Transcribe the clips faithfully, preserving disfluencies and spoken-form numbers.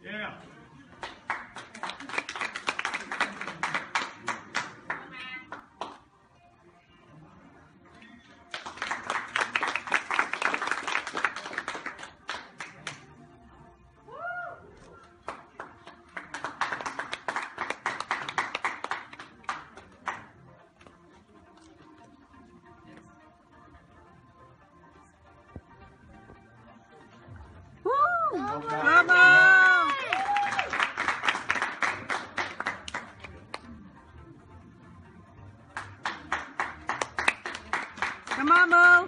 Yeah. Bravo! Come on, Mo.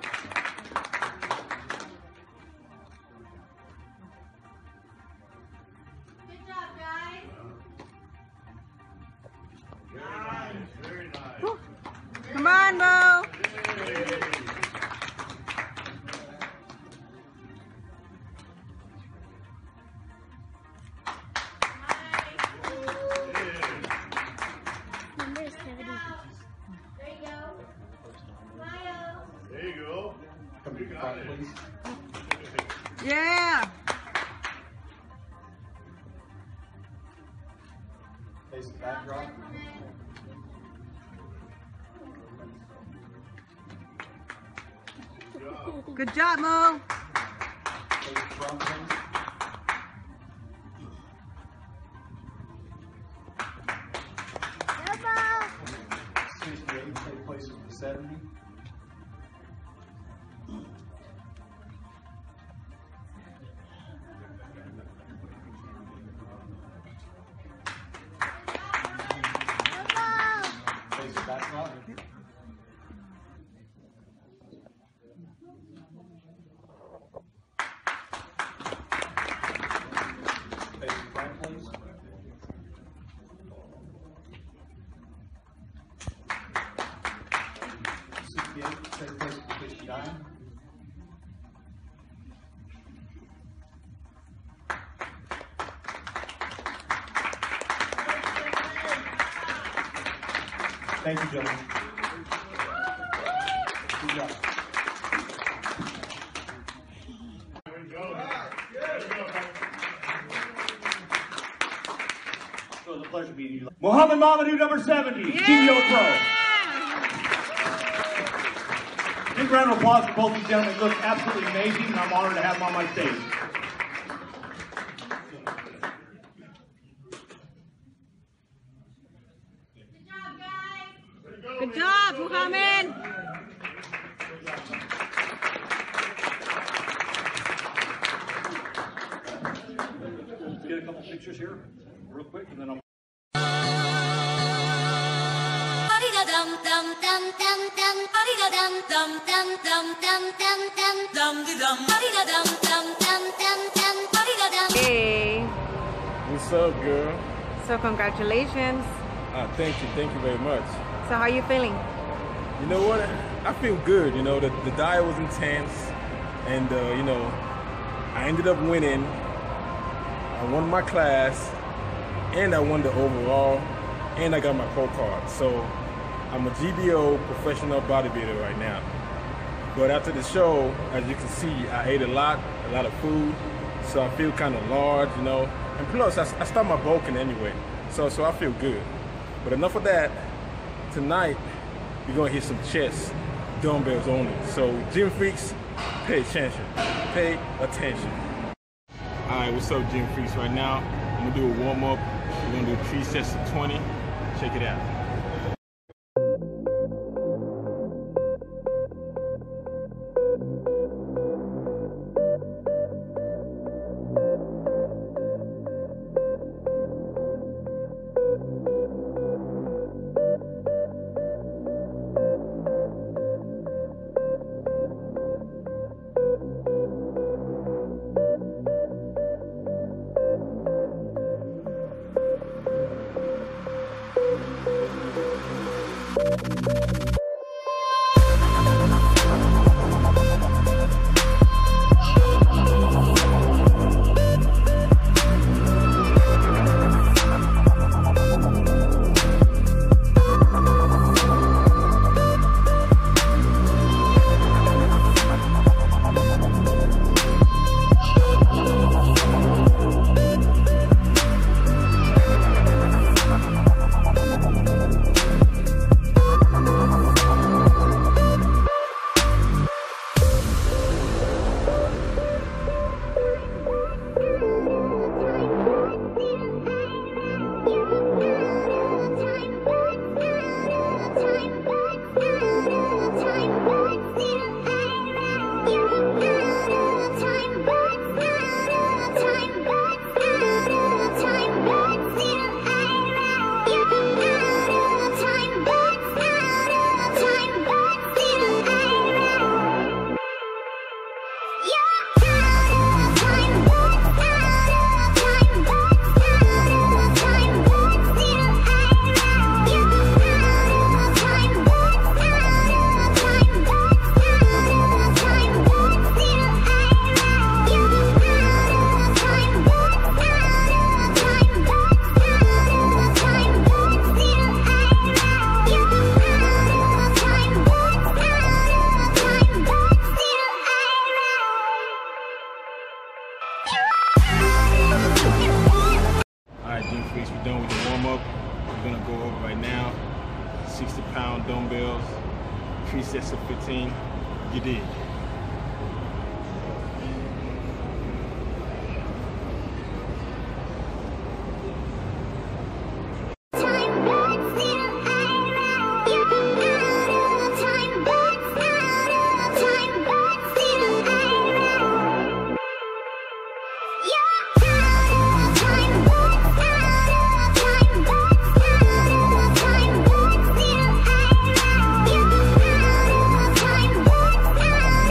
Good job, guys. Nice, very nice. Come on, Mo. There you go. Smile. There you go. Come to the front, please. Yeah. Face the backdrop. Good job, Mo. Face the front, please. sixty-eight, take place at the seventy. Face the backdrop. Face the front, please. sixty-eight, take place at the fifty-nine. Thank you, gentlemen. Good job. There you go. There you go. So it's a pleasure meeting you. Muhammad Mamadou, number seventy, Yeah. T V O Pro. Big round of applause for both these gentlemen. Look absolutely amazing, and I'm honored to have them on my stage. Good job, guys. Good job, Muhammad. Let's get a couple pictures here, real quick, and then I'll. Hey. What's up, girl? So congratulations. Uh, thank you, thank you very much. So how are you feeling? You know what? I feel good. You know, the, the diet was intense, and uh, you know, I ended up winning. I won my class, and I won the overall, and I got my pro card. So I'm a G B O professional bodybuilder right now. But after the show, as you can see, I ate a lot, a lot of food, so I feel kind of large, you know. And plus, I, I start my bulking anyway, so so I feel good. But enough of that. Tonight, we're gonna hit some chest, dumbbells only. So gym freaks, pay attention. Pay attention. All right, what's up, gym freaks? Right now, I'm gonna do a warm up. We're gonna do three sets of twenty. Check it out. Once we're done with the warm-up, we're gonna go over right now sixty pound dumbbells, three sets of fifteen. You did. Time,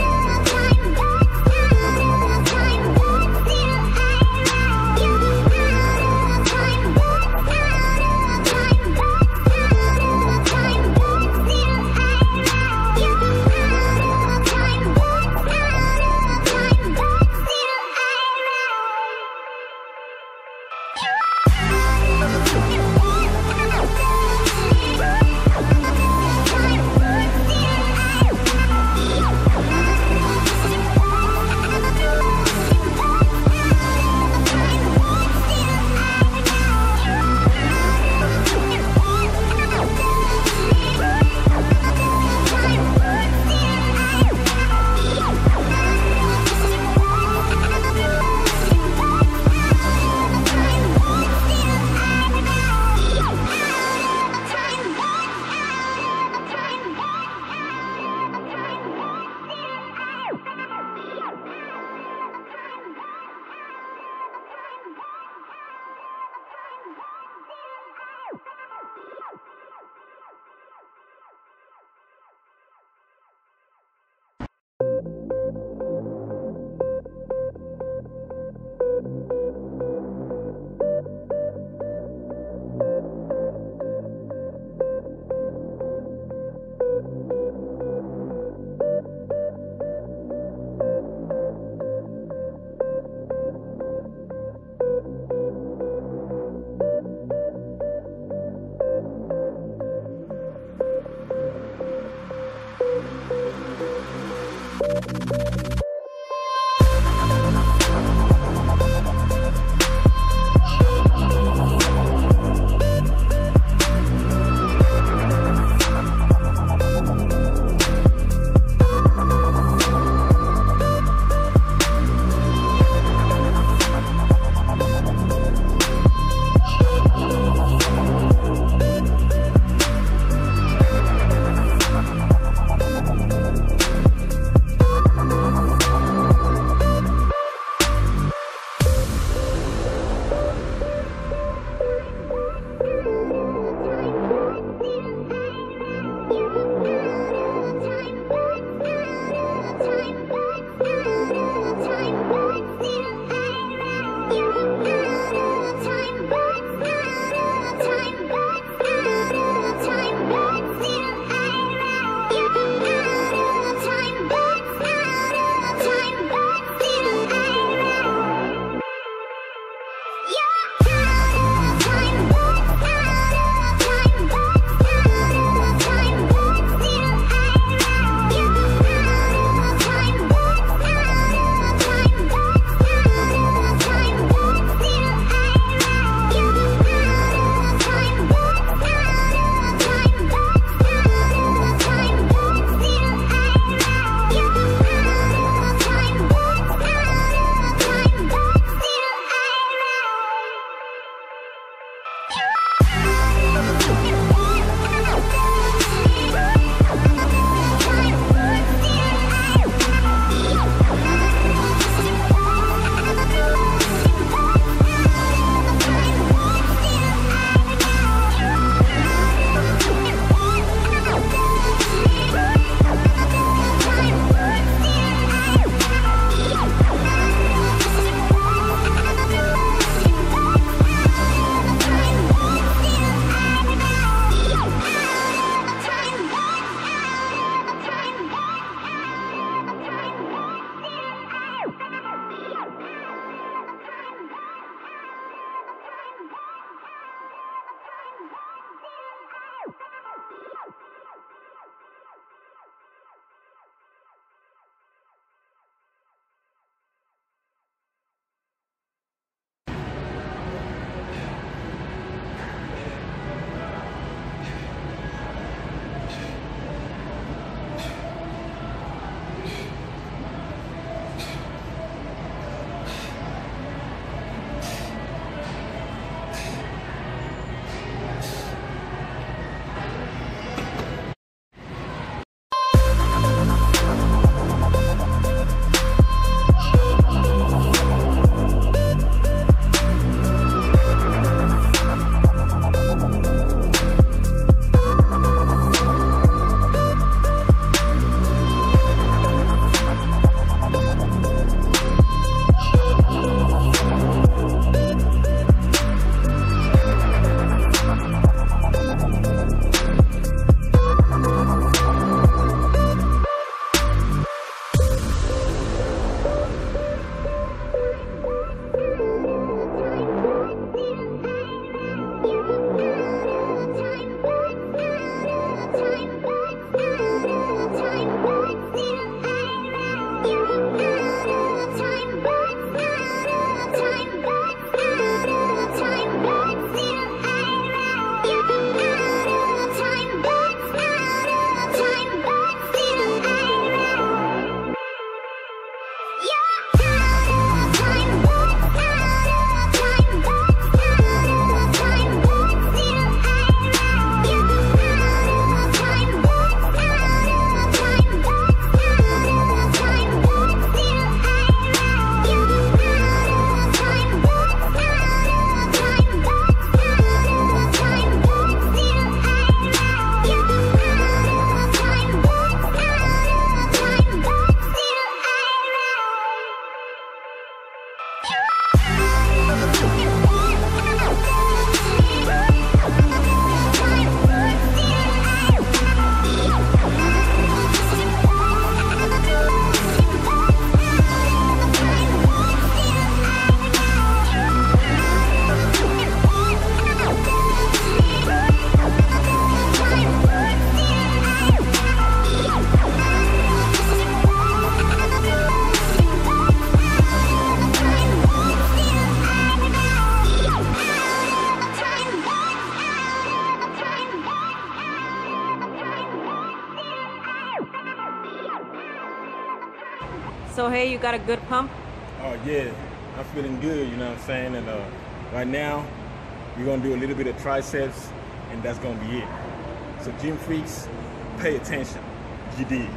So hey, you got a good pump? Oh yeah, I'm feeling good, you know what I'm saying? And uh, right now, we're gonna do a little bit of triceps, and that's gonna be it. So gym freaks, pay attention. You did.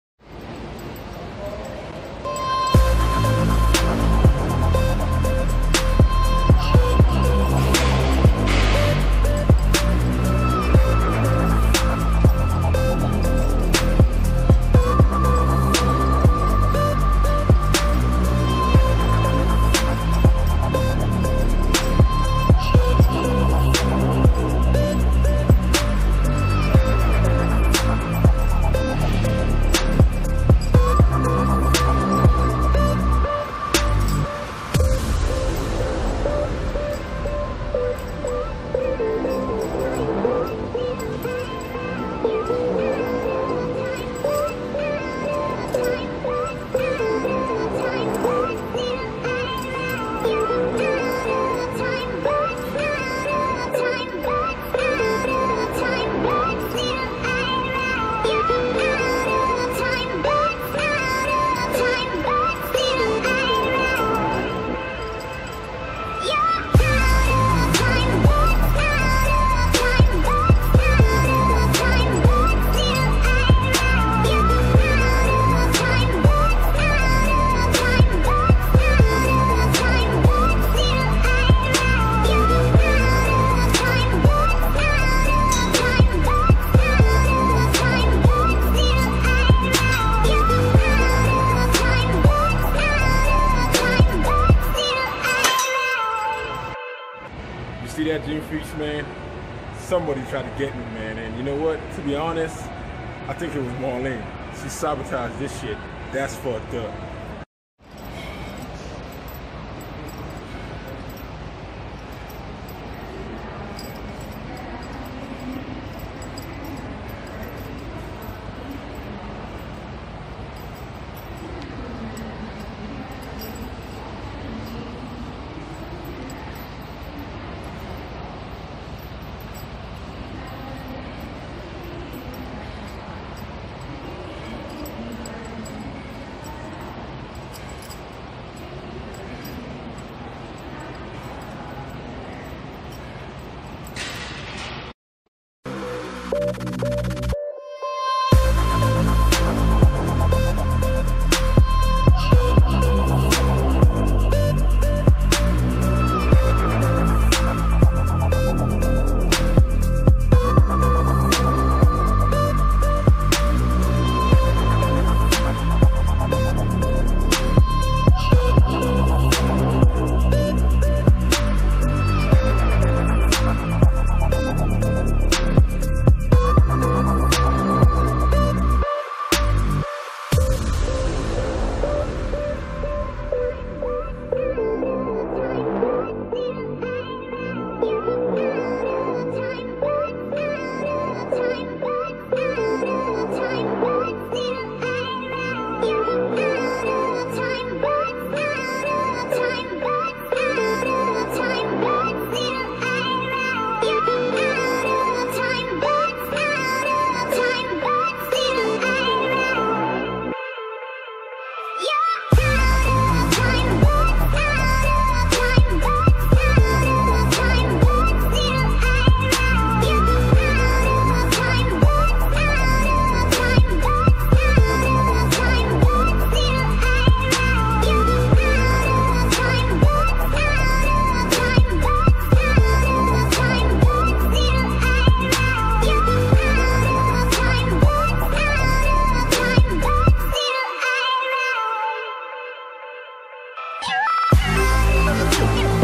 See that, gym freaks, man? Somebody tried to get me, man. And you know what? To be honest, I think it was Marlene. She sabotaged this shit. That's fucked up. Yeah.